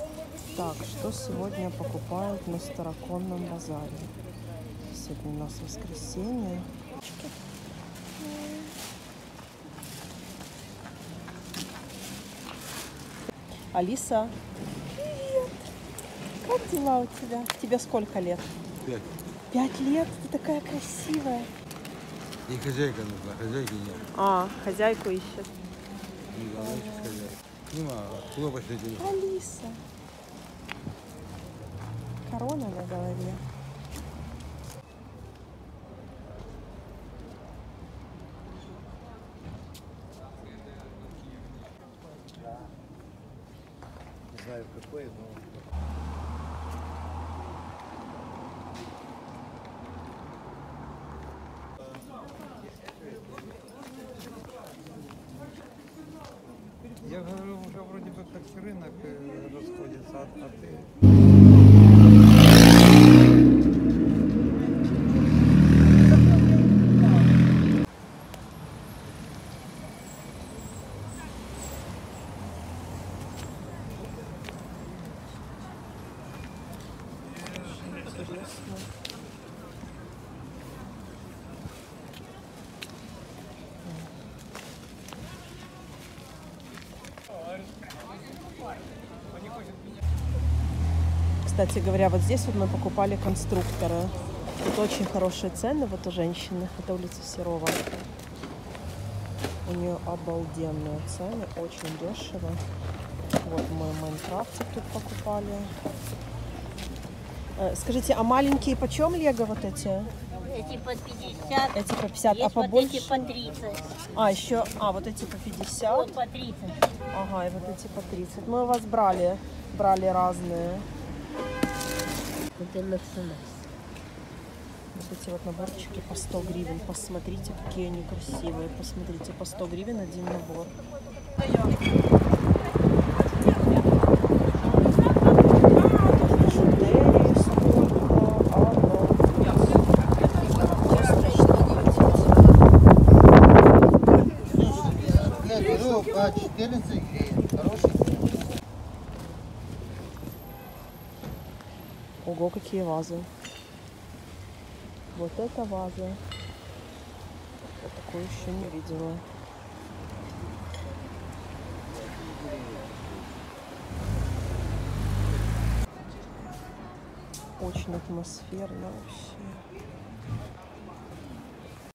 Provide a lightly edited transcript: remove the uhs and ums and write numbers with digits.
Так, что сегодня покупают на Староконном базаре? Сегодня у нас воскресенье. Алиса, привет! Как дела у тебя? Тебе сколько лет? 5. 5 лет? Ты такая красивая. И хозяйка нужна, хозяйки нет. А, хозяйку ищет. Не знаю, хозяйка. Ну, хлопочный телефон. Алиса. Корона на голове. Не знаю какой, но... Я говорю, уже вроде бы как рынок расходится от... Кстати говоря, вот здесь вот мы покупали конструктора. Тут очень хорошие цены вот у женщины. Это улица Серова. У нее обалденные цены, очень дешево. Вот мы Майнкрафтик тут покупали. Скажите, а маленькие почем лего вот эти? Эти по 50. Эти по 50, есть а побольше? вот эти по 30. А, еще, вот эти по 50. Вот по 30. Ага, и вот эти по 30. Мы у вас брали разные. Это национальность. Вот эти вот наборчики по 100 гривен. Посмотрите, какие они красивые. Посмотрите, по 100 гривен один набор. По 14 гривен. Хороший. Ого, какие вазы. Вот это ваза. Я такую еще не видела. Очень атмосферно вообще.